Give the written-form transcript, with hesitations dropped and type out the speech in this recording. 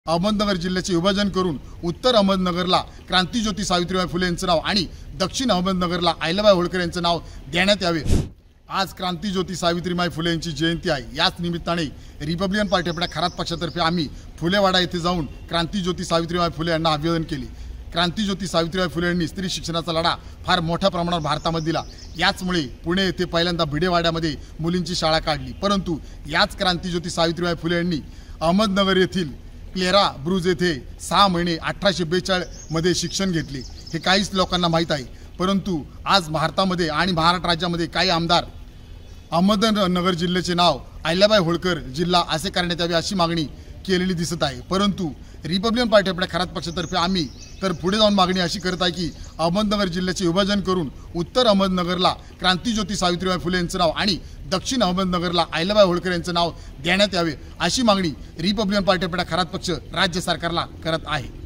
अहमदनगर जिल्ह्याचे विभाजन करून उत्तर अहमदनगरला क्रांतिज्योती सावित्रीबाई फुले यांचं नाव आणि दक्षिण अहमदनगरला अहिल्याबाई होळकर यांचं नाव देण्यात यावे। आज क्रांतिज्योती सावित्रीबाई फुले यांची जयंती आहे। याच निमित्ताने रिपब्लिकन पार्टी आपल्या खरात पक्षातर्फे आम्ही फुलेवाडा येथे जाऊन क्रांतिज्योती सावित्रीबाई फुले यांना अभिवादन केले। क्रांतिज्योती सावित्रीबाई फुले यांनी स्त्री शिक्षणाचा लढा फार मोठ्या प्रमाणावर भारतामध्ये दिला। याचमुळे पुणे येथे पहिल्यांदा भिडेवाड्यामध्ये मुलींची शाळा काढली। परंतु याच क्रांतिज्योती सावित्रीबाई फुले यांनी अहमदनगर येथील क्लेरा ब्रुज येथे 6 महिने 1842 मध्ये शिक्षण घेतले। हे काहीच लोकांना माहीत आहे। परंतु आज भारतामध्ये आणि महाराष्ट्र राज्यामध्ये काही आमदार अहमदनगर जिल्ह्याचे नाव अहिल्याबाई होळकर जिल्हा असे करण्यात यावे अशी मागणी केलेली दिसत आहे। परंतु रिपब्लिकन पार्टी आपल्या खरात पक्षातर्फे आम्ही तर पुढे जाऊन मागणी अशी करत आहे की अहमदनगर जिल्ह्याचे विभाजन करून उत्तर अहमदनगरला क्रांतिज्योती सावित्रीबाई फुले यांचं नाव आणि दक्षिण अहमदनगरला अहिल्याबाई होळकर यांचं नाव देण्यात यावे अशी मागणी रिपब्लिकन पार्टी आपल्या खरात पक्ष राज्य सरकारला करत आहे।